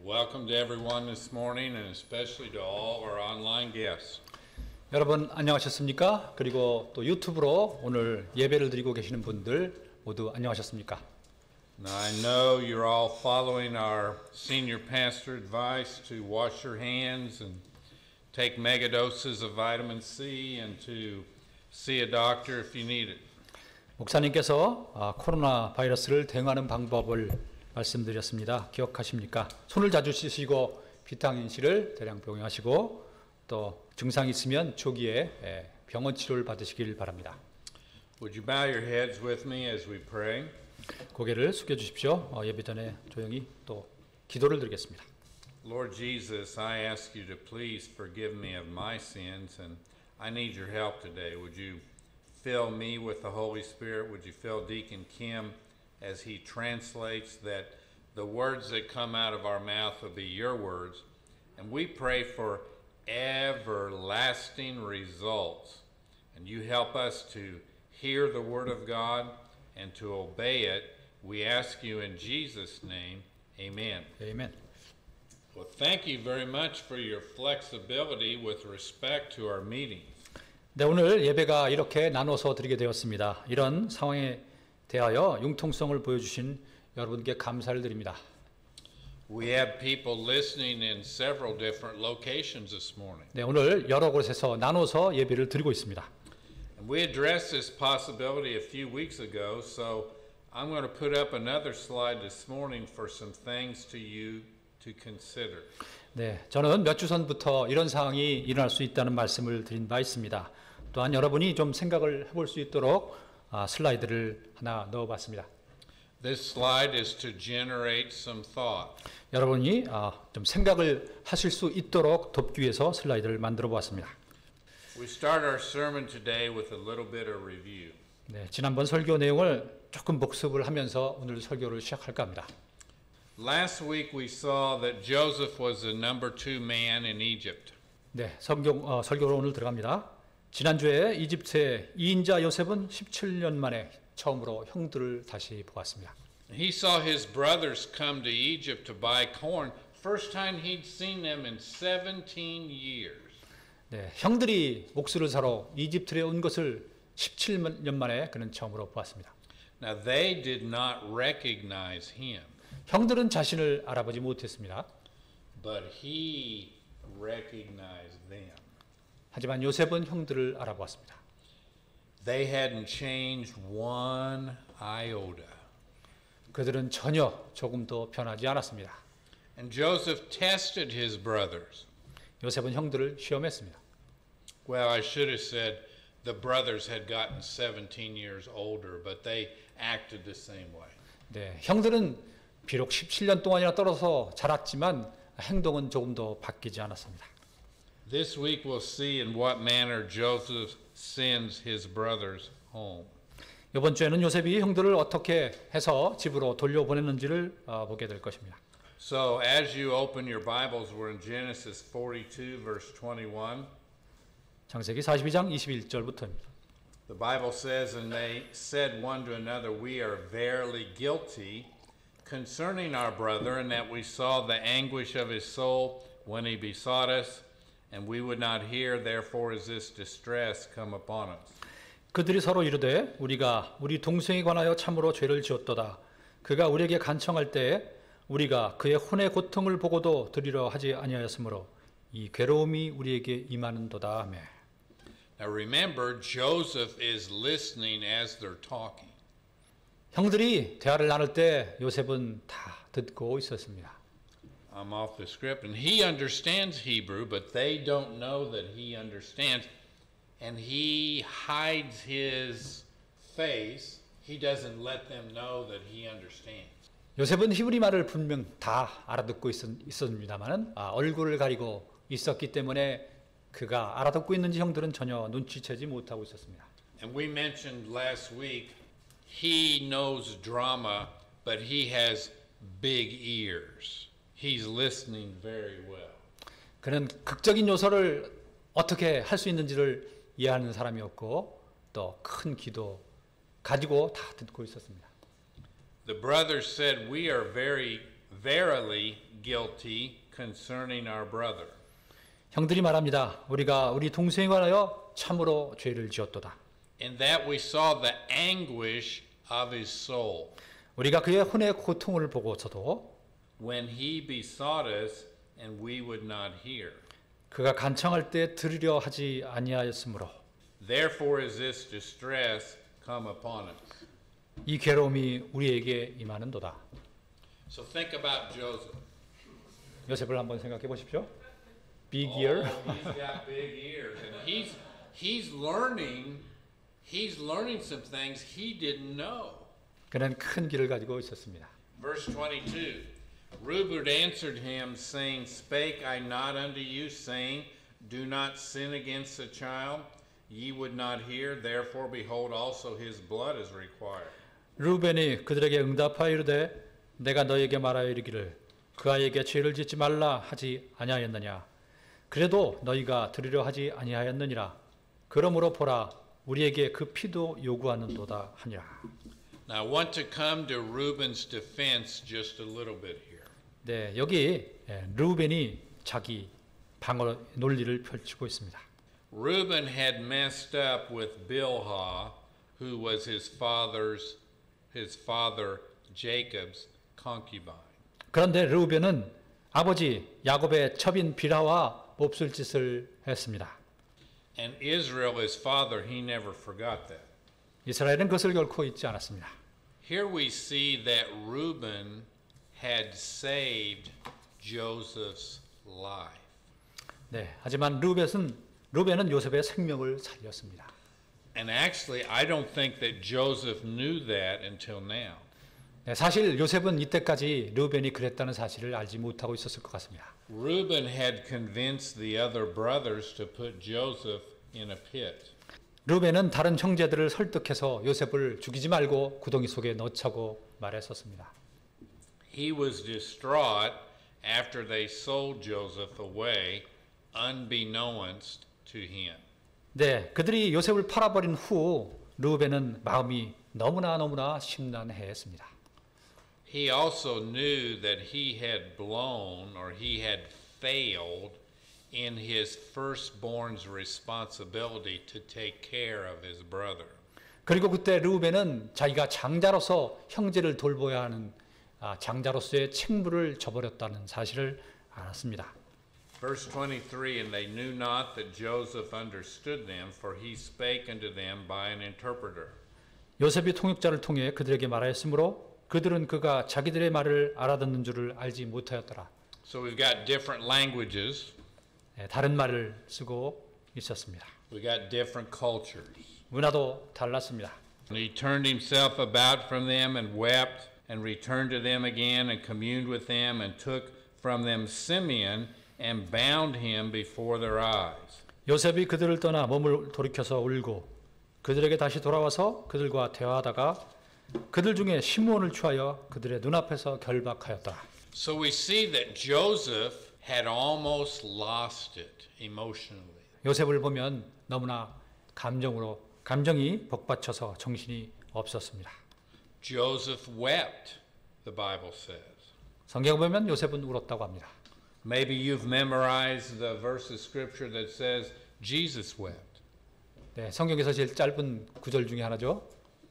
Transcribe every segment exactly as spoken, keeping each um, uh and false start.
Welcome to everyone this morning and especially to all our online guests. 여러분 안녕하셨습니까? 그리고 또 유튜브로 오늘 예배를 드리고 계시는 분들 모두 안녕하셨습니까? Now I know you're all following our senior pastor advice to wash your hands and take mega doses of vitamin C and to see a doctor if you need it. 목사님께서 아, 코로나 바이러스를 대응하는 방법을 말씀드렸습니다. 기억하십니까? 손을 자주 씻으시고 비타민 C를 대량 복용하시고 또 증상이 있으면 조기에 병원 치료를 받으시길 바랍니다. Would you bow your heads with me as we pray? 고개를 숙여 주십시오. 어, 예배 전에 조용히 또 기도를 드리겠습니다. Lord Jesus, I ask you to please forgive me of my sins and I need your help today. Would you fill me with the Holy Spirit? Would you fill Deacon Kim as he translates that the words that come out of our mouth will be your words. And we pray for everlasting results. And you help us to hear the word of God and to obey it. We ask you in Jesus' name, amen. Amen. Well, thank you very much for your flexibility with respect to our meetings. 네, 오늘 예배가 이렇게 나눠서 드리게 되었습니다. 이런 상황에 대하여 융통성을 보여주신 여러분께 감사를 드립니다. We have people listening in several different locations this morning. 네, 오늘 여러 곳에서 나눠서 예배를 드리고 있습니다. And we addressed this possibility a few weeks ago, so I'm going to put up another slide this morning for some things to you to consider. 네, 저는 몇 주 전부터 이런 상황이 일어날 수 있다는 말씀을 드린 바 있습니다. 또한 여러분이 좀 생각을 해볼 수 있도록 아, 슬라이드를 하나 넣어봤습니다. This slide is to generate some thought. 여러분이 아, 좀 생각을 하실 수 있도록 돕기 위해서 슬라이드를 만들어 보았습니다. We start our sermon today with a little bit of review. 네, 지난번 설교 내용을 조금 복습을 하면서 오늘 설교를 시작할까 합니다. Last week we saw that Joseph was the number two man in Egypt. 네, 성경 어, 설교로 오늘 들어갑니다. 지난주에 이집트의 이인자 요셉은 십칠 년 만에 처음으로 형들을 다시 보았습니다. He saw his brothers come to Egypt to buy corn. First time he'd seen them in seventeen years. 네, 형들이 옥수를 사러 이집트에 온 것을 십칠 년 만에 그는 처음으로 보았습니다. Now they did not recognize him. 형들은 자신을 알아보지 못했습니다. But he recognized them. 하지만 요셉은 형들을 알아보았습니다. They hadn't changed one iota. 그들은 전혀 조금도 변하지 않았습니다. And Joseph tested his brothers. 요셉은 형들을 시험했습니다. Well, I should have said the brothers had gotten seventeen years older, but they acted the same way. 네, 형들은 비록 십칠 년 동안이나 떨어져 자랐지만 행동은 조금도 바뀌지 않았습니다. This week we'll see in what manner Joseph sends his brothers home. 이번 주에는 요셉이 형들을 어떻게 해서 집으로 돌려보냈는지를 어, 보게 될 것입니다. So as you open your Bibles, we're in Genesis forty-two, verse twenty-one. 창세기 사십이 장 이십일 절부터입니다. The Bible says, And they said one to another, We are verily guilty concerning our brother, and that we saw the anguish of his soul when he besought us, and we would not hear, therefore is this distress come upon us. 그들이 서로 이르되 우리가 우리 동생에 관하여 참으로 죄를 지었도다. 그가 우리에게 간청할 때에 우리가 그의 혼의 고통을 보고도 들으려 하지 아니하였으므로 이 괴로움이 우리에게 임하는도다. 아멘. Now remember, Joseph is listening as they're talking. 형들이 대화를 나눌 때 요셉은 다 듣고 있었습니다. I'm off the script, and he understands Hebrew, but they don't know that he understands, and he hides his face. He doesn't let them know that he understands. 요셉은 히브리 말을 분명 다 알아듣고 있었, 있었습니다만 아, 얼굴을 가리고 있었기 때문에 그가 알아듣고 있는지 형들은 전혀 눈치채지 못하고 있었습니다. And we mentioned last week, he knows drama, but he has big ears. He's listening very well. 그는 극적인 요소를 어떻게 할 수 있는지를 이해하는 사람이었고 또 큰 귀도 가지고 다 듣고 있었습니다. The brothers said, We are very verily guilty concerning our brother. 형들이 말합니다. 우리가 우리 동생에 관하여 참으로 죄를 지었도다. In that we saw the anguish of his soul 우리가 그의 혼의 고통을 보고서도 when he besought us and we would not hear. 그가 간청할 때 들으려 하지 아니하였으므로 Therefore is this distress come upon us. 이 괴로움이 우리에게 임하는도다. So think about Joseph. 요셉을 한번 생각해 보십시오. Big ear. Oh, he's got big ears, and he's he's learning he's learning some things he didn't know. 그는 큰 귀를 가지고 있었습니다. Verse twenty-two. Reuben answered him, saying, Spake I not unto you, saying, Do not sin against the child? Ye would not hear, therefore behold also his blood is required. 루벤이 그들에게 응답하여 이르되 내가 너에게 말하여 이르기를 그 아이에게 죄를 짓지 말라 하지 아니하였느냐. 그래도 너희가 들으려 하지 아니하였느니라. 그러므로 보라 우리에게 그 피도 요구하는도다 하니라. Now I want to come to Reuben's defense just a little bit here. 네, 여기 루벤이 자기 방어 논리를 펼치고 있습니다. Reuben had messed up with Bilhah, who was his father's his father Jacob's concubine. 그런데 루벤은 아버지 야곱의 첩인 빌하와 몹쓸 짓을 했습니다. And Israel, his father, he never forgot that. 이스라엘은 그것을 결코 잊지 않았습니다. Here we see that Reuben had saved Joseph's life. 네, 하지만 루벤은 루벤은 요셉의 생명을 살렸습니다. And actually, I don't think that Joseph knew that until now. 네, 사실 요셉은 이때까지 루벤이 그랬다는 사실을 알지 못하고 있었을 것 같습니다. Reuben had convinced the other brothers to put Joseph in a pit. 루벤은 다른 형제들을 설득해서 요셉을 죽이지 말고 구덩이 속에 넣자고 말했었습니다. He was distraught after they sold Joseph away, unbeknownst to him. 네, 그들이 요셉을 팔아버린 후 루벤은 마음이 너무나 너무나 심란해했습니다. He also knew that he had blown or he had failed in his firstborn's responsibility to take care of his brother. 그리고 그때 루벤은 자기가 장자로서 형제를 돌보아야 하는 아, 장자로서의 책무를 저버렸다는 사실을 알았습니다. Verse twenty-three, and they knew not that Joseph understood them, for he spake unto them by an interpreter. 요셉이 통역자를 통해 그들에게 말하였으므로 그들은 그가 자기들의 말을 알아듣는 줄을 알지 못하였더라. So we've got different languages. 네, 다른 말을 쓰고 있었습니다. We got different cultures. 문화도 달랐습니다. And he turned himself about from them and wept, and returned to them again and communed with them, and took from them Simeon and bound him before their eyes. 요셉이 그들을 떠나 몸을 돌이켜서 울고 그들에게 다시 돌아와서 그들과 대화하다가 그들 중에 시므온을 취하여 그들의 눈앞에서 결박하였더라. So we see that Joseph had almost lost it emotionally. 요셉을 보면 너무나 감정으로 감정이 복받쳐서 정신이 없었습니다. Joseph wept, the Bible says. 성경을 보면 요셉은 울었다고 합니다. Maybe you've memorized the verse of scripture that says Jesus wept. 네, 성경에서 제일 짧은 구절 중에 하나죠.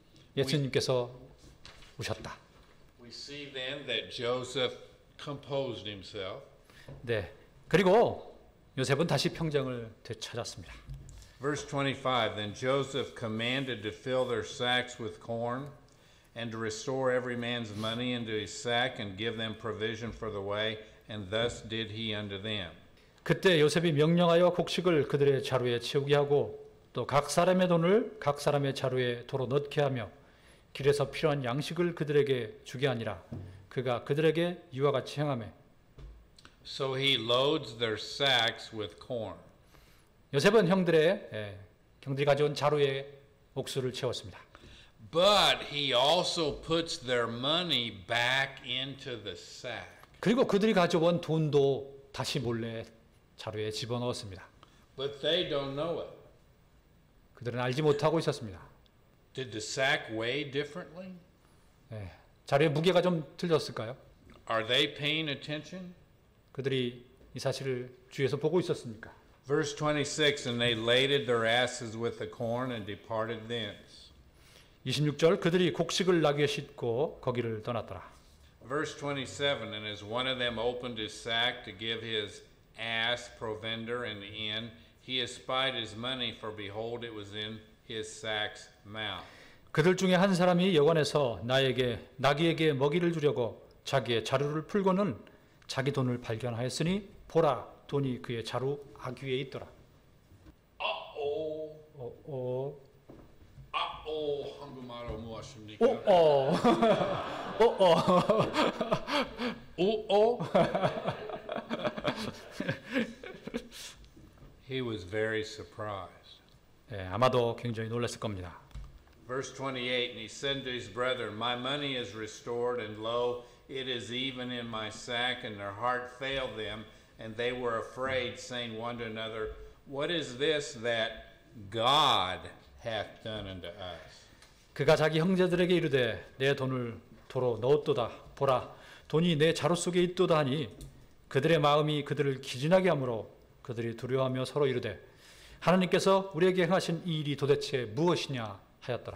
예수님께서 우셨다. We see then that Joseph composed himself. 네, 그리고 요셉은 다시 평정을 되찾았습니다. Verse twenty-five, then Joseph commanded to fill their sacks with corn, and to restore every man's money into his sack, and give them provision for the way, and thus did he unto them. 그때 요셉이 명령하여 곡식을 그들의 자루에 채우게 하고 또 각 사람의 돈을 각 사람의 자루에 도로 넣게 하며 길에서 필요한 양식을 그들에게 주게 하니라. 그가 그들에게 이와 같이 행하매 So he loads their sacks with corn. 요셉은 형들의 예, 형들이 가져온 자루에 옥수를 채웠습니다. But he also puts their money back into the sack. 그리고 그들이 가져온 돈도 다시 몰래 자루에 집어넣었습니다. But they don't know it. 그들은 알지 못하고 있었습니다. Did the sack weigh differently? 예, 자루의 무게가 좀 틀렸을까요? Are they paying attention? 그들이 이 사실을 주위에서 보고 있었습니까? Verse twenty-six, and they laded their asses with the corn and departed thence. 이십육 절 그들이 곡식을 나귀에 싣고 거기를 떠났더라. Verse twenty-seven, and as one of them opened his sack to give his ass provender in the inn, he espied his money, for behold, it was in his sack's mouth. 그들 중에 한 사람이 여관에서 나에게 나귀에게 먹이를 주려고 자기의 자루를 풀고는 자기 돈을 발견하였으니 보라 돈이 그의 자루 아귀에 있더라. Uh-oh. 어, 어, Uh-oh. 한국말로 무엇입니까? 어, 어, 어, 어, Uh-oh. He was very surprised. 네, 아마도 굉장히 놀랐을 겁니다. Verse twenty-eight, and he said to his brethren, my money is restored, and lo, it is even in my sack, and their heart failed them, and they were afraid, saying one to another, what is this that God hath done unto us? 그가 자기 형제들에게 이르되 내 돈을 도로 넣었도다. 보라 돈이 내 자루 속에 있도다 하니 그들의 마음이 그들을 기진하게 하므로 그들이 두려워하며 서로 이르되 하나님께서 우리에게 행하신 이 일이 도대체 무엇이냐 하였더라.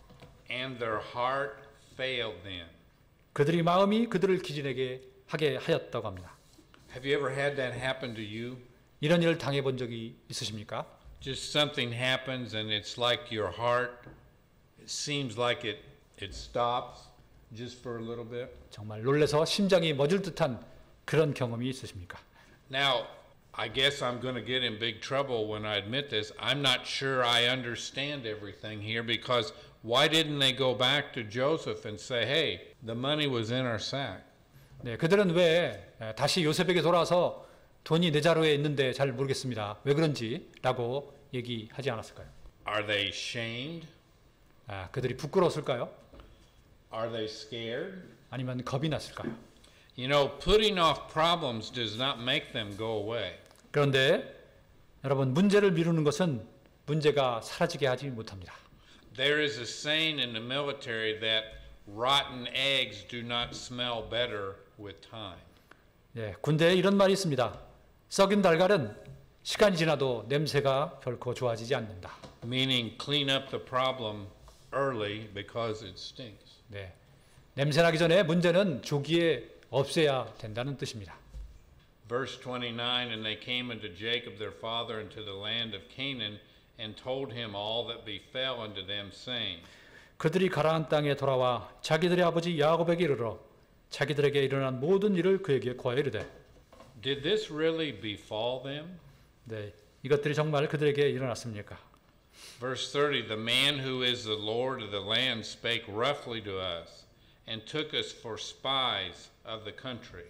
And their heart failed them. 그들이 마음이 그들을 기진하게 하게 하였다고 합니다. Have you ever had that happen to you? 이런 일을 당해본 적이 있으십니까? Just something happens and it's like your heart, it seems like it, it stops just for a little bit. 정말 놀라서 심장이 멎을 듯한 그런 경험이 있으십니까? Now, I guess I'm going to get in big trouble when I admit this. I'm not sure I understand everything here because why didn't they go back to Joseph and say, hey, the money was in our sack? 네, 그들은 왜 다시 요셉에게 돌아와서 돈이 내 자루에 있는데 잘 모르겠습니다. 왜 그런지라고 얘기하지 않았을까요? Are they shamed? 아, 그들이 부끄러웠을까요? Are they scared? 아니면 겁이 났을까요? You know, putting off problems does not make them go away. 그런데 여러분 문제를 미루는 것은 문제가 사라지게 하지 못합니다. There is a saying in the military that rotten eggs do not smell better with time. 예, 군대에 이런 말이 있습니다. 썩은 달걀은 시간이 지나도 냄새가 결코 좋아지지 않는다. Meaning clean up the problem early because it stinks. 네, 냄새 나기 전에 문제는 조기에 없애야 된다는 뜻입니다. Verse twenty-nine, and they came unto Jacob their father into the land of Canaan and told him all that befell unto them, saying, 그들이 가나안 땅에 돌아와 자기들의 아버지 야곱에게 이르러 자기들에게 일어난 모든 일을 그에게 고하여 이르되 Did this really befall them? 네, 이것들이 정말 그들에게 일어났습니까? Verse thirty, the man who is the Lord of the land spake roughly to us and took us for spies of the country.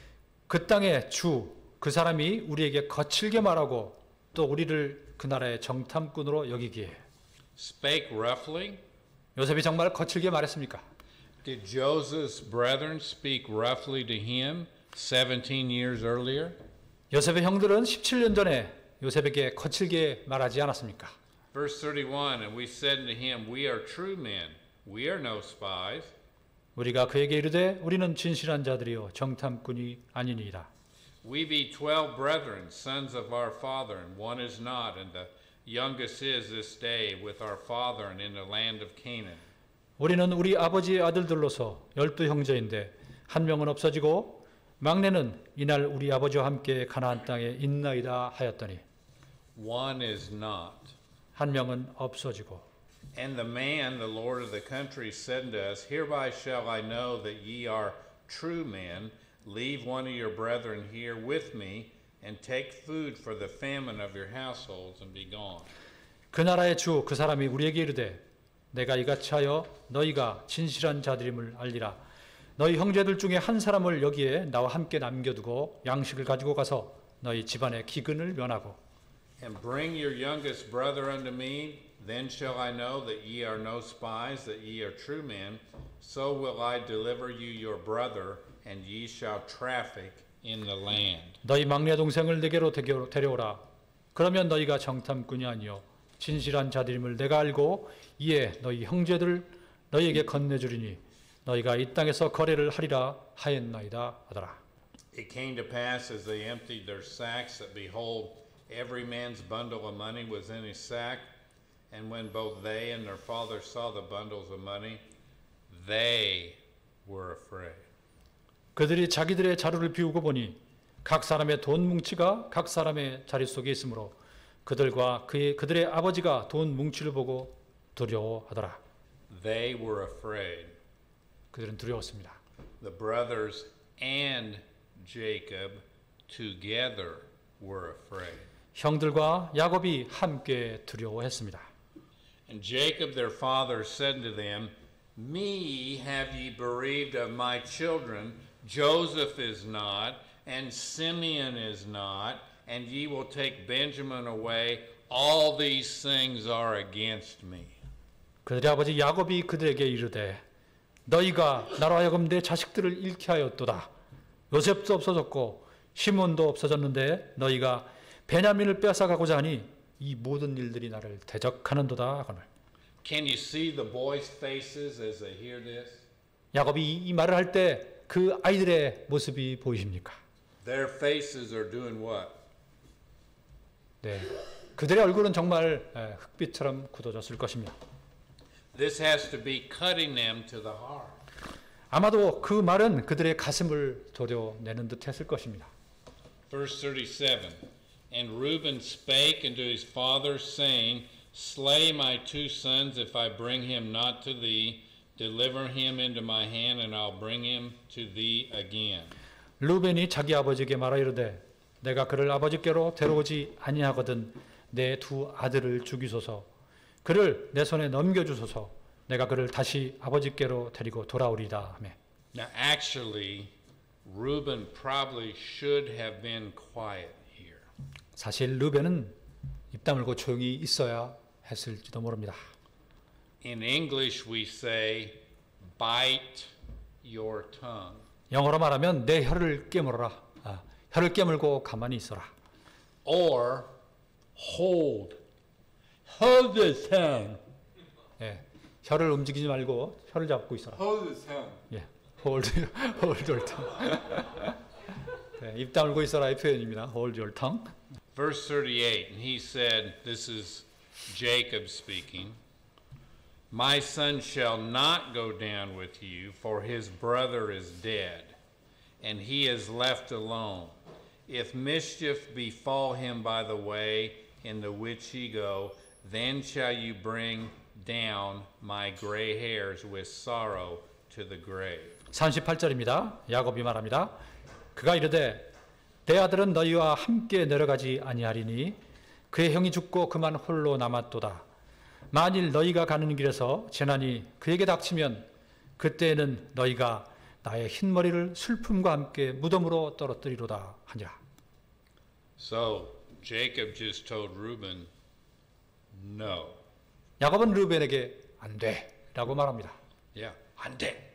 그 땅의 주, 그 사람이 우리에게 거칠게 말하고 또 우리를 그 나라의 정탐꾼으로 여기기에. Spake roughly? 요셉이 정말 거칠게 말했습니까? Did Joseph's brethren speak roughly to him seventeen years earlier? 요셉의 형들은 십칠 년 전에 요셉에게 거칠게 말하지 않았습니까? Verse thirty-one, and we said unto him, we are true men, we are no spies. 우리가 그에게 이르되 우리는 진실한 자들이요 정탐꾼이 아니니이다. We be twelve brethren, sons of our father, and one is not, and the youngest is this day with our father and in the land of Canaan. 우리는 우리 아버지의 아들들로서 열두 형제인데 한 명은 없어지고 막내는 이날 우리 아버지와 함께 가나안 땅에 있나이다 하였더니 One is not. 한 명은 없어지고 And the man, the Lord of the country, said unto us, hereby shall I know that ye are true men. Leave one of your brethren here with me, and take food for the famine of your households, and be gone. 그 나라의 주 그 사람이 우리에게 이르되 내가 이같이 하여 너희가 진실한 자들임을 알리라. 너희 형제들 중에 한 사람을 여기에 나와 함께 남겨두고 양식을 가지고 가서 너희 집안의 기근을 면하고 And bring your youngest brother unto me, then shall I know that ye are no spies, that ye are true men. So will I deliver you your brother, and ye shall traffic in the land. 너희 막내 동생을 내게로 데려오라. 그러면 너희가 정탐꾼이 아니요 진실한 자들임을 내가 알고 이에 너희 형제들 너희에게 건네주리니 너희가 이 땅에서 거래를 하리라 하였나이다 하더라. It came to pass as they emptied their sacks that behold, every man's bundle of money was in his sack. And when both they and their father saw the bundles of money, they were afraid. 그들이 자기들의 자루를 비우고 보니 각 사람의 돈 뭉치가 각 사람의 자리 속에 있으므로 그들과 그의, 그들의 아버지가 돈 뭉치를 보고 두려워하더라. They were afraid. 그들은 두려웠습니다. The brothers and Jacob together were afraid. 형들과 야곱이 함께 두려워했습니다. And Jacob their father said to them, Me have ye bereaved of my children, Joseph is not, and Simeon is not, and ye will take Benjamin away. All these things are against me. 그들의 아버지 야곱이 그들에게 이르되 너희가 나로 하여금 내 자식들을 잃게 하였도다. 요셉도 없어졌고 시몬도 없어졌는데 너희가 베냐민을 빼앗아가고자 하니 이 모든 일들이 나를 대적하는도다 하거늘. Can you see the boys' faces as they hear this? 야곱이 이, 이 말을 할 때 그 아이들의 모습이 보이십니까? Their faces are doing what? 네, 그들의 얼굴은 정말 에, 흑빛처럼 굳어졌을 것입니다. This has to be cutting them to the heart. 아마도 그 말은 그들의 가슴을 도려내는 듯했을 것입니다. Verse thirty-seven. And Reuben spake unto his father, saying, Slay my two sons, if I bring him not to thee. Deliver him into my hand, and I'll bring him to thee again. 루벤이 자기 아버지에게 말하 이르되 내가 그를 아버지께로 데려오지 아니하거든 내 두 아들을 죽이소서. 그를 내 손에 넘겨주소서. 내가 그를 다시 아버지께로 데리고 돌아오리다 하매. Now actually, Reuben probably should have been quiet here. 사실 루벤은 입 다물고 조용히 있어야 했을지도 모릅니다. In English we say, bite your tongue. 영어로 말하면 내 혀를 깨물어라. 아, 혀를 깨물고 가만히 있어라. Or hold. Hold the tongue. 예, 혀를 움직이지 말고 혀를 잡고 있어라. Hold the tongue. 예, hold, hold your tongue. 네, 입 다물고 있어라의 표현입니다. Hold your tongue. Verse thirty-eight, and he said, this is Jacob speaking, My son shall not go down with you, for his brother is dead, and he is left alone. If mischief befall him by the way in the which ye go, then shall you bring down my gray hairs with sorrow to the grave. 삼십팔 절입니다. 야곱이 말합니다. 그가 이르되 내 아들은 너희와 함께 내려가지 아니하리니 그의 형이 죽고 그만 홀로 남았도다. 만일 너희가 가는 길에서 재난이 그에게 닥치면 그때에는 너희가 나의 흰머리를 슬픔과 함께 무덤으로 떨어뜨리로다 하니라. So Jacob just told Reuben, no. 야곱은 르벤에게 안 돼라고 말합니다. Yeah, 안 돼.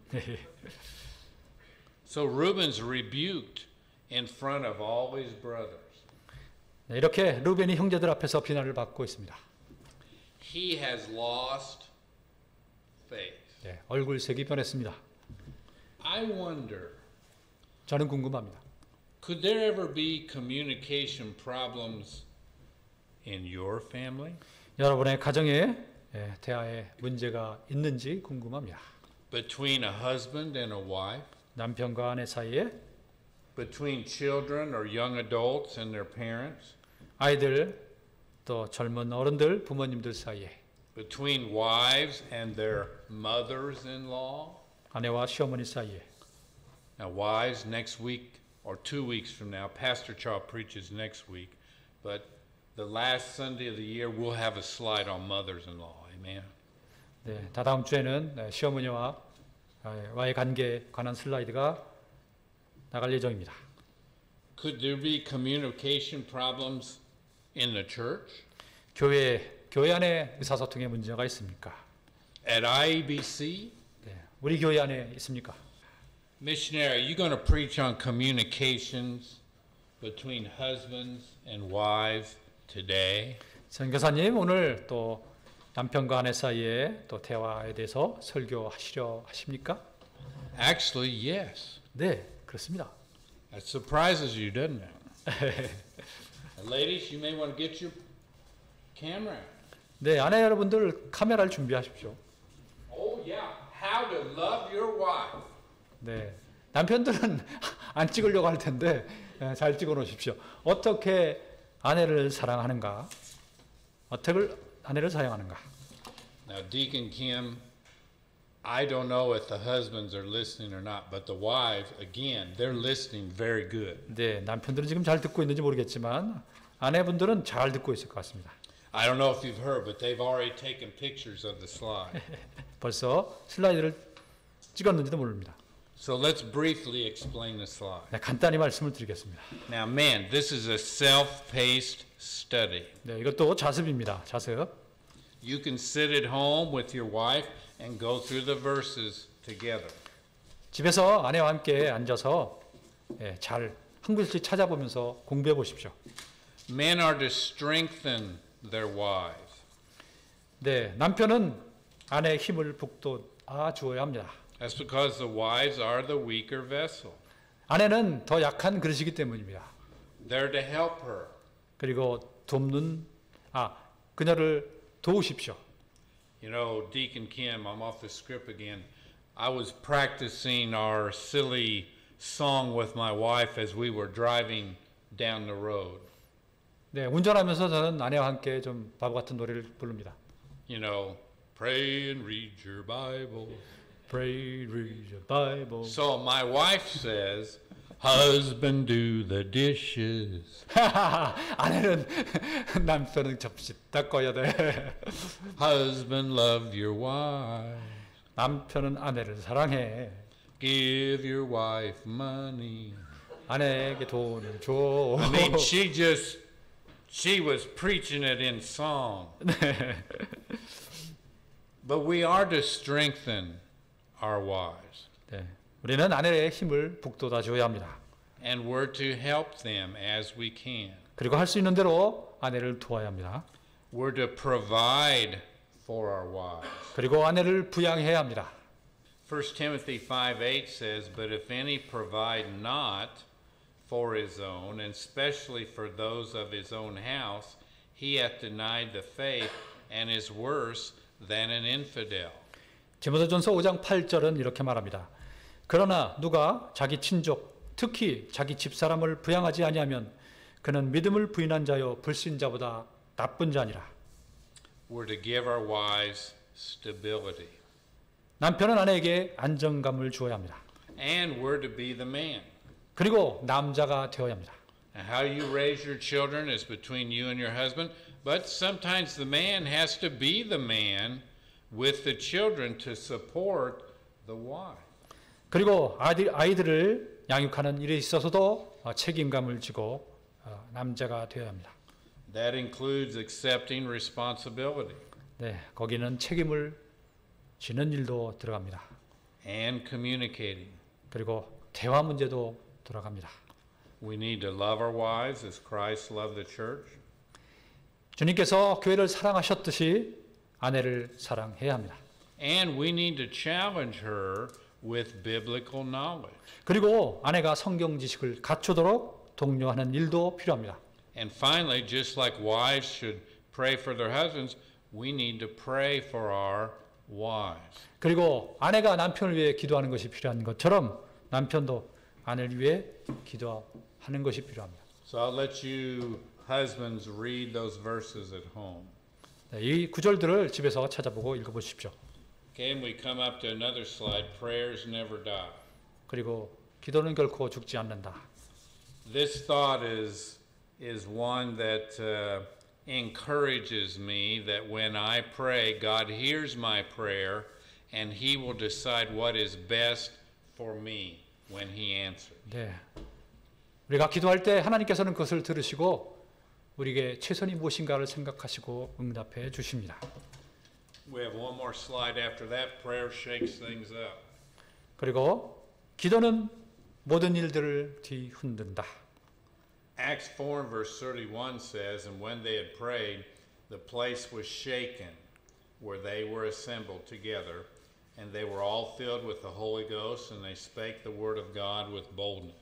So Reuben's rebuked in front of all his brothers. 네, 이렇게 르벤이 형제들 앞에서 비난을 받고 있습니다. He has lost faith. 네, 얼굴색이 변했습니다. I wonder, 저는 궁금합니다. could there ever be communication problems in your family? 여러분의 가정에 예, 대화에 문제가 있는지 궁금합니다. Between a husband and a wife? 남편과 아내 사이에, Between children or young adults and their parents? 아이들 또 젊은 어른들, 부모님들 사이에, Between wives and their mothers-in-law? 아내와 시어머니 사이에. Now, wives, next week or two weeks from now, Pastor Charles preaches next week, but the last Sunday of the year, we'll have a slide on mothers-in-law. Amen. 네, 다다음 주에는 네, 시어머니와 아, 와의 관계에 관한 슬라이드가 나갈 예정입니다. Could there be communication problems in the church? 교회 교회 안에 의사소통에 문제가 있습니까? At I A B C? 네, 우리 교회 안에 있습니까? Missionary, are you going to preach on communications between husbands and wives today? 선교사님 오늘 또 남편과 아내 사이에 또 대화에 대해서 설교하시려 하십니까? Actually, yes. 네, 그렇습니다. That surprises you, doesn't it? Ladies, you may want to get your camera. 네, 아내 여러분들 카메라를 준비하십시오. Oh yeah, how to love your wife. 네, 남편들은 안 찍으려고 할 텐데 예, 잘 찍어 놓으십시오. 어떻게 아내를 사랑하는가? 어떻게 아내를 사랑하는가? Now, Deacon Kim, I don't know if the husbands are listening or not, but the wives, again, they're listening very good. 네, 남편들은 지금 잘 듣고 있는지 모르겠지만 아내분들은 잘 듣고 있을 것 같습니다. I don't know if you've heard, but they've already taken pictures of the slide. 벌써 슬라이드를 찍었는지도 모릅니다. So let's briefly explain the slide. 네, 간단히 말씀을 드리겠습니다. Now, man, this is a self-paced study. 네, 이것도 자습입니다. 자습. You can sit at home with your wife and go through the verses together. 집에서 아내와 함께 앉아서 예, 잘 한 글씩 찾아보면서 공부해 보십시오. Men are to strengthen their wives. 네, 남편은 아내의 힘을 북돋아 주어야 합니다. That's because the wives are the weaker vessel. 아내는 더 약한 그릇이기 때문입니다. They're to help her. 그리고 돕는 아 그녀를 도우십시오. You know, Deacon Kim, I'm off the script again. I was practicing our silly song with my wife as we were driving down the road. 네, 운전하면서 저는 아내와 함께 좀 바보 같은 노래를 부릅니다. You know, pray and read your Bible. Pray, read your Bible. So my wife says, husband, do the dishes. 아내는 남편은 접시 닦아야 돼. Husband, love your wife. 남편은 아내를 사랑해. Give your wife money. 아내에게 돈을 줘. I mean, she just, she was preaching it in song. But we are to strengthen our wives. 네, 우리는 아내의 힘을 북돋아 줘야 합니다. And we're to help them as we can. 그리고 할 수 있는 대로 아내를 도와야 합니다. We're to provide for our wives. 그리고 아내를 부양해야 합니다. First Timothy five eight says, But if any provide not for his own, and especially for those of his own house, he hath denied the faith and is worse than an infidel. 디모데전서 오 장 팔 절은 이렇게 말합니다. 그러나 누가 자기 친족, 특히 자기 집사람을 부양하지 아니하면 그는 믿음을 부인한 자요 불신자보다 나쁜 자니라. We're to give our wives stability. 남편은 아내에게 안정감을 주어야 합니다. And we're to be the man. 그리고 남자가 되어야 합니다. And how you raise your children is between you and your husband, but sometimes the man has to be the man with the children to support the wife. 그리고 아이들, 아이들을 양육하는 일에 있어서도 책임감을 지고 남자가 되어야 합니다. That includes accepting responsibility. 네, 거기는 책임을 지는 일도 들어갑니다. And communicating. 그리고 대화 문제도 들어갑니다. We need to love our wives as Christ loved the church. 주님께서 교회를 사랑하셨듯이 아내를 사랑해야 합니다. And we need to challenge her with biblical knowledge. 그리고 아내가 성경 지식을 갖추도록 독려하는 일도 필요합니다. And finally, just like wives should pray for their husbands, we need to pray for our wives. 그리고 아내가 남편을 위해 기도하는 것이 필요한 것처럼 남편도 아내를 위해 기도하는 것이 필요합니다. So I'll let you husbands read those verses at home. 네, 이 구절들을 집에서 찾아보고 읽어보십시오. Okay, and we come up to another slide. Prayers never die. 그리고 기도는 결코 죽지 않는다. This thought is is one that uh, encourages me that when I pray, God hears my prayer, and He will decide what is best for me when He answers. 네, 우리가 기도할 때 하나님께서는 그것을 들으시고 우리에게 최선이 무엇인가를 생각하시고 응답해 주십니다. We have one more slide after that. Prayer shakes things up. 그리고 기도는 모든 일들을 뒤흔든다. Acts four and verse thirty-one says, And when they had prayed, the place was shaken where they were assembled together, and they were all filled with the Holy Ghost, and they spake the word of God with boldness.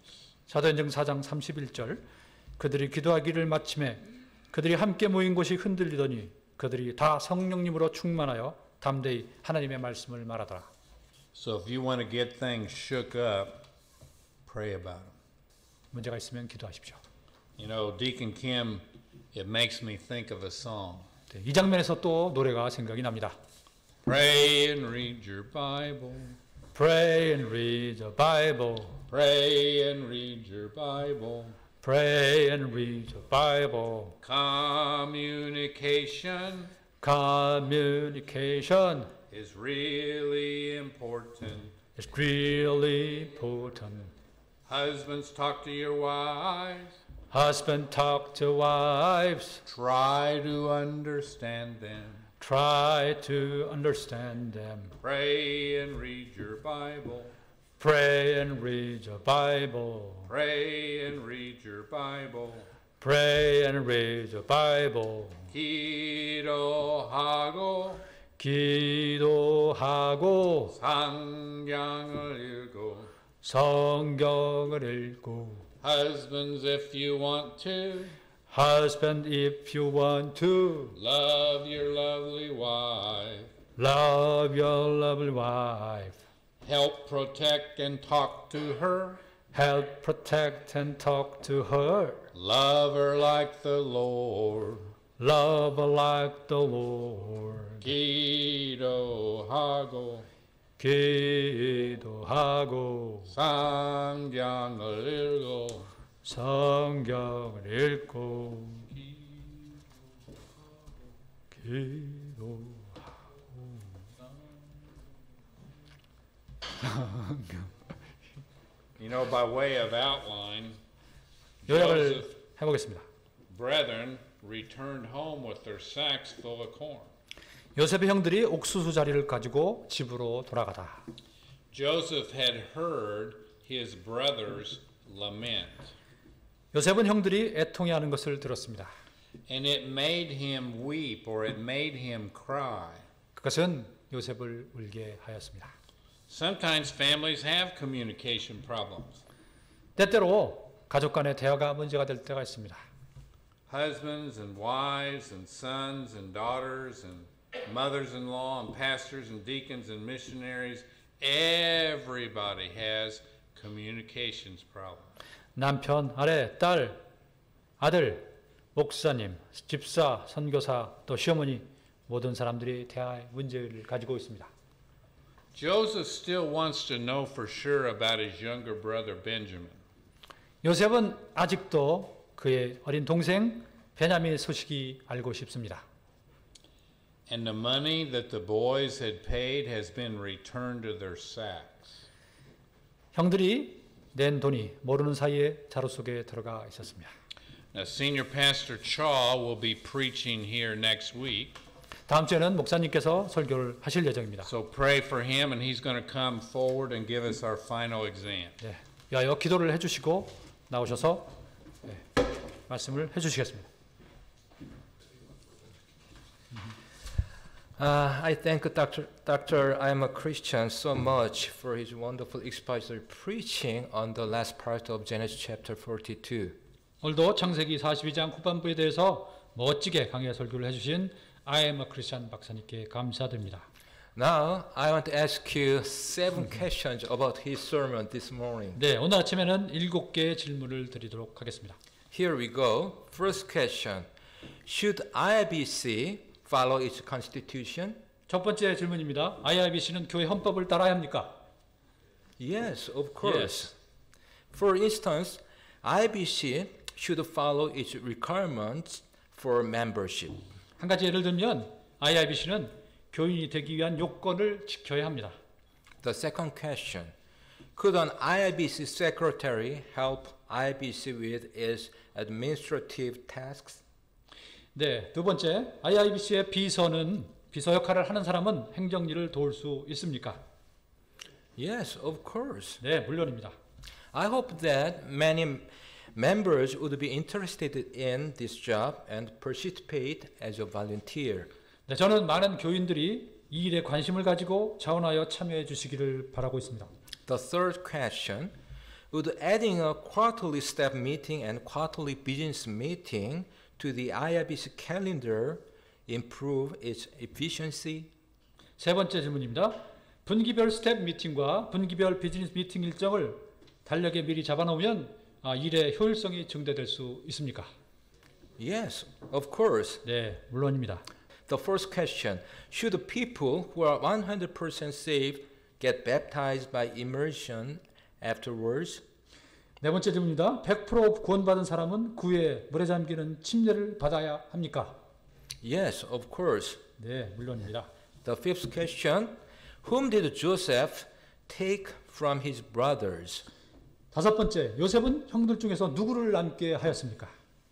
사도행전 사 장 삼십일 절 그들이 기도하기를 마침에 그들이 함께 모인 곳이 흔들리더니 그들이 다 성령님으로 충만하여 담대히 하나님의 말씀을 말하더라. So if you want to get things shook up, pray about them. 문제가 있으면 기도하십시오. You know, Deacon Kim, it makes me think of a song. 네, 이 장면에서 또 노래가 생각이 납니다. Pray and read your Bible. Pray and read the Bible. Pray and read your Bible. Pray and read the Bible. Communication Communication is really important. is really important. Husbands, talk to your wives. Husband talk to wives. Try to understand them. Try to understand them. Pray and read your Bible. Pray and read the Bible. Pray and read your Bible. Pray and read the Bible. 기도하고 기도하고 성경을 읽고. 성경을 읽고. Husbands, if you want to, Husband, if you want to love your lovely wife. love your lovely wife, Help protect and talk to her. help protect and talk to her, Love her like the Lord. love her like the Lord. 기도하고 기도하고 성경을 읽고. 성경을 읽고 기도. You know, by way of outline, 요약을 Joseph 해보겠습니다. brethren returned home with their sacks full of corn. 요셉의 형들이 옥수수 자리를 가지고 집으로 돌아가다. Joseph had heard his brothers lament, 요셉은 형들이 애통해하는 것을 들었습니다. and it made him weep or it made him cry. 그것은 요셉을 울게 하였습니다. Sometimes families have communication problems. 때때로 가족 간의 대화가 문제가 될 때가 있습니다. Husbands and wives and sons and daughters and mothers-in-law and pastors and deacons and missionaries, everybody has communications problems. 남편, 아내, 딸, 아들, 목사님, 집사, 선교사, 또 시어머니 모든 사람들이 대화의 문제를 가지고 있습니다. Joseph still wants to know for sure about his younger brother Benjamin. 요셉은 아직도 그의 어린 동생 베냐민의 소식이 알고 싶습니다. And the money that the boys had paid has been returned to their sacks. 형들이 낸 돈이 모르는 사이에 자루 속에 들어가 있었습니다. Now, Senior Pastor Chaw will be preaching here next week. 다음 주에는 목사님께서 설교를 하실 예정입니다. So pray for him, and he's going to come forward and give us our final exam. 네, 위하여 기도를 해주시고 나오셔서 네, 말씀을 해주시겠습니다. Uh, I thank Doctor Doctor I'm a Christian so much for his wonderful expository preaching on the last part of Genesis chapter forty-two. 오늘도 창세기 사십이 장 후반부에 대해서 멋지게 강의 설교를 해주신 I am a Christian 박사님께 감사드립니다. Now I want to ask you seven questions about his sermon this morning. 네, 오늘 아침에는 일곱 개의 질문을 드리도록 하겠습니다. Here we go. First question: Should I I B C follow its constitution? 첫 번째 질문입니다. 아이아이비씨는 교회 헌법을 따라야 합니까? Yes, of course. Yes. For instance, I B C should follow its requirements for membership. 한 가지 예를 들면 아이아이비씨는 교인이 되기 위한 요건을 지켜야 합니다. The second question: Could an I I B C secretary help I B C with its administrative tasks? 네, 두 번째 아이아이비씨의 비서는 비서 역할을 하는 사람은 행정일을 도울 수 있습니까? Yes, of course. 네, 물론입니다. I hope that many members would be interested in this job and participate as a volunteer. 네, 저는 많은 교인들이 이 일에 관심을 가지고 자원하여 참여해 주시기를 바라고 있습니다. The third question: would adding a quarterly staff meeting and quarterly business meeting to the I I B C calendar improve its efficiency? 세 번째 질문입니다. 분기별 스텝 미팅과 분기별 비즈니스 미팅 일정을 달력에 미리 잡아놓으면 아, 일의 효율성이 증대될 수 있습니까? Yes, of course. 네, 물론입니다. The first question, should people who are one hundred percent saved get baptized by immersion afterwards? 네 번째 질문입니다. 백 퍼센트 구원받은 사람은 그 후에 물에 잠기는 침례를 받아야 합니까? Yes, of course. 네, 물론입니다. The fifth question, whom did Joseph take from his brothers? 다섯 번째, 요셉은 형들 중에서 누구를 남게 하였습니까?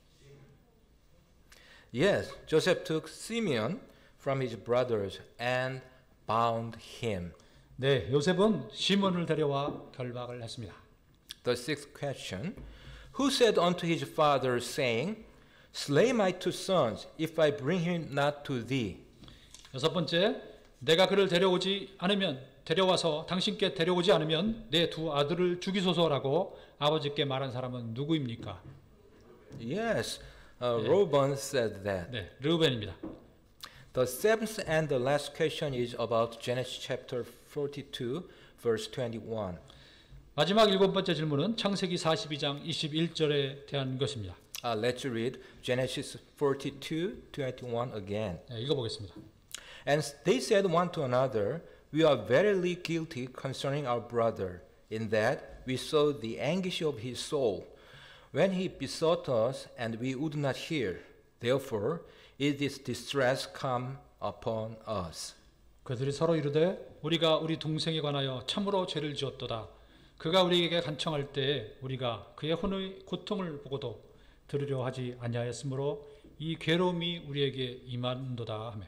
Yes, Joseph took Simeon from his brothers and bound him. 네, 요셉은 시몬을 데려와 결박을 했습니다. The sixth question, who said unto his father, saying, Slay my two sons, if I bring him not to thee? 여섯 번째, 내가 그를 데려오지 않으면 데려와서 당신께 데려오지 않으면 내 두 아들을 죽이소서라고 아버지께 말한 사람은 누구입니까? Yes, uh, Reuben said that. 네, 르우벤입니다. The seventh and the last question is about Genesis chapter forty-two, verse twenty-one. 마지막 일곱 번째 질문은 창세기 사십이 장 이십일 절에 대한 것입니다. Uh, let's read Genesis forty-two, twenty-one again. 네, 읽어보겠습니다. And they said one to another, We are verily guilty concerning our brother, in that we saw the anguish of his soul, when he besought us, and we would not hear. Therefore is this distress come upon us. 그들이 서로 이르되 우리가 우리 동생에 관하여 참으로 죄를 지었도다. 그가 우리에게 간청할 때에 우리가 그의 혼의 고통을 보고도 들으려 하지 아니하였으므로 이 괴로움이 우리에게 임한도다 하매.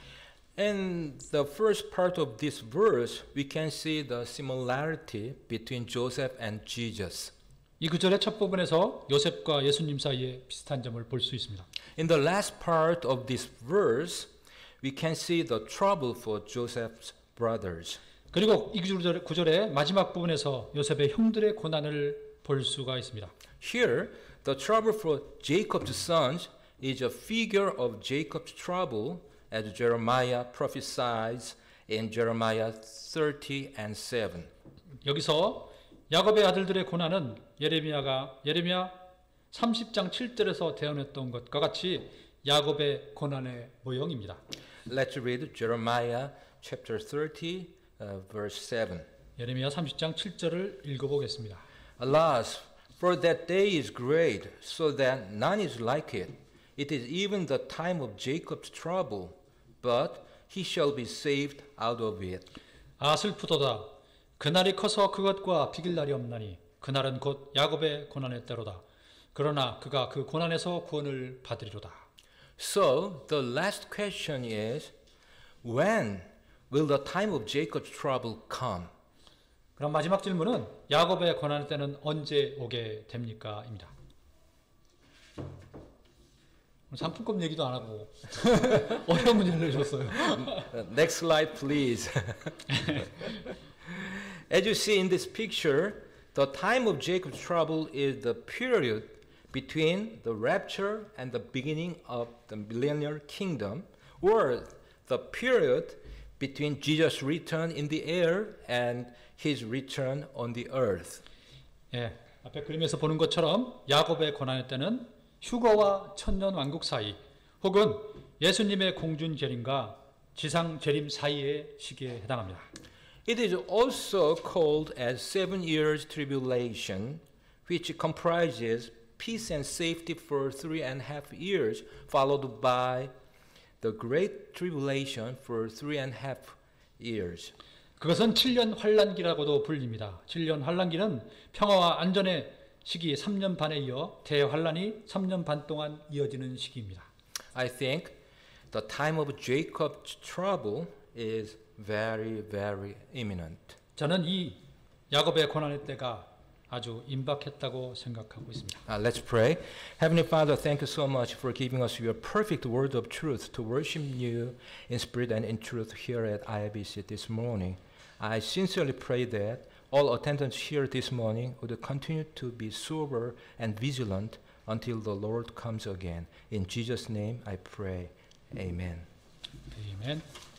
In the first part of this verse, we can see the similarity between Joseph and Jesus. 이 구절의 첫 부분에서 요셉과 예수님 사이에 비슷한 점을 볼 수 있습니다. In the last part of this verse, we can see the trouble for Joseph's brothers. 그리고 이 구절, 구절의 마지막 부분에서 요셉의 형들의 고난을 볼 수가 있습니다. Here, the trouble for Jacob's sons is a figure of Jacob's trouble as Jeremiah prophesies in Jeremiah thirty and seven. 여기서 야곱의 아들들의 고난은 예레미야가 예레미야 삼십 장 칠 절에서 대언했던 것과 같이 야곱의 고난의 모형입니다. Let's read Jeremiah chapter thirty, uh, verse seven. 예레미야 삼십 장 칠 절을 읽어보겠습니다. Alas, for that day is great, so that none is like it. It is even the time of Jacob's trouble, but he shall be saved out of it. 아 슬프도다. 그날이 커서 그것과 비길 날이 없나니 그날은 곧 야곱의 고난의 때로다. 그러나 그가 그 고난에서 구원을 받으리로다. So the last question is, when will the time of Jacob's trouble come? 그럼 마지막 질문은 야곱의 고난의 때는 언제 오게 됩니까? 입니다. 상품권 얘기도 안 하고 어려운 문제를 내줬어요. Next slide, please. As you see in this picture, the time of Jacob's trouble is the period between the rapture and the beginning of the millennial kingdom, or the period between Jesus' return in the air and his return on the earth. 예, 앞에 그림에서 보는 것처럼 야곱의 고난의 때는 휴거와 천년 왕국 사이, 혹은 예수님의 공중 재림과 지상 재림 사이의 시기에 해당합니다. It is also called as seven years tribulation, which comprises peace and safety for three and a half years, followed by the great tribulation for three and a half years. 그것은 칠 년 환란기라고도 불립니다. 칠 년 환란기는 평화와 안전의 시기 삼 년 반에 이어 대환란이 삼 년 반 동안 이어지는 시기입니다. I think the time of Jacob's trouble is very, very imminent. 저는 이 야곱의 고난의 때가 아주 임박했다고 생각하고 있습니다. Uh, let's pray. Heavenly Father, thank you so much for giving us your perfect word of truth to worship you in spirit and in truth here at I I B C this morning. I sincerely pray that all attendants here this morning would continue to be sober and vigilant until the Lord comes again. In Jesus' name I pray. Amen. 아멘.